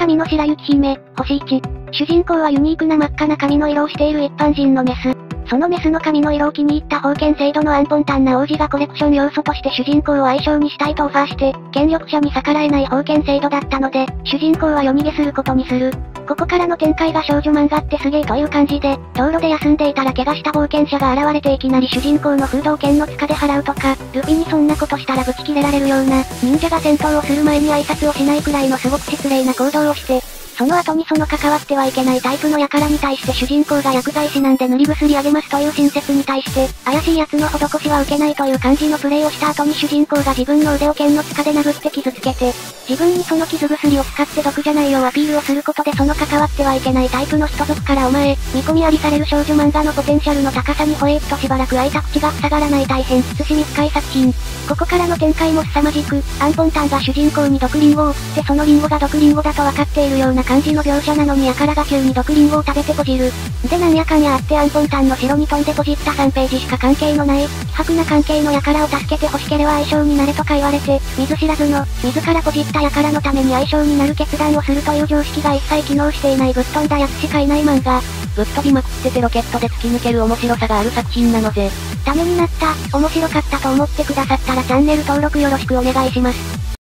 神の白雪姫、星1。主人公はユニークな真っ赤な髪の色をしている一般人のメス。そのメスの髪の色を気に入った封建制度のアンポンタンな王子がコレクション要素として主人公を愛称にしたいとオファーして、権力者に逆らえない封建制度だったので、主人公は夜逃げすることにする。ここからの展開が少女漫画ってすげーという感じで、道路で休んでいたら怪我した冒険者が現れていきなり主人公のフードを剣の塚で払うとか、ルフィにそんなことしたらブチ切れられるような、忍者が戦闘をする前に挨拶をしないくらいのすごく失礼な行動をして、その後にその関わってはいけないタイプの輩に対して主人公が薬剤師なんで塗り薬あげますという親切に対して、怪しい奴の施しは受けないという感じのプレイをした後に主人公が自分の腕を剣の塚で殴って傷つけて、自分にその傷薬を使って毒じゃないようアピールをすることでその関わってはいけないタイプの人族からお前、見込みありされる少女漫画のポテンシャルの高さに吠えとしばらく開いた口が塞がらない大変慎み深い作品。ここからの展開も凄まじく、アンポンタンが主人公に毒リンゴを送ってそのリンゴが毒リンゴだと分かっているような感じの描写なのにやからが急に毒リンゴを食べてポジる。でなんやかんやあってアンポンタンの城に飛んでポジった3ページしか関係のない、希薄な関係の輩を助けて欲しければ相性になれとか言われて、見ず知らずの、自らポジった輩のために相性になる決断をするという常識が一切機能していないぶっ飛んだやつしかいない漫画。 ぶっ飛びまくっててロケットで突き抜ける面白さがある作品なのぜ。 ためになった、面白かったと思ってくださったらチャンネル登録よろしくお願いします。